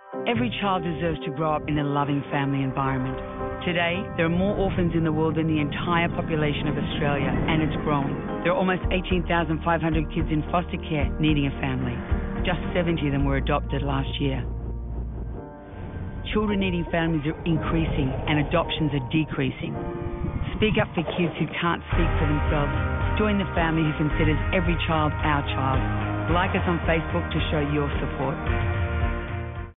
Every child deserves to grow up in a loving family environment. Today, there are more orphans in the world than the entire population of Australia, and it's growing. There are almost 18,500 kids in foster care needing a family. Just 70 of them were adopted last year. Children needing families are increasing and adoptions are decreasing. Speak up for kids who can't speak for themselves. Join the family who considers every child our child. Like us on Facebook to show your support.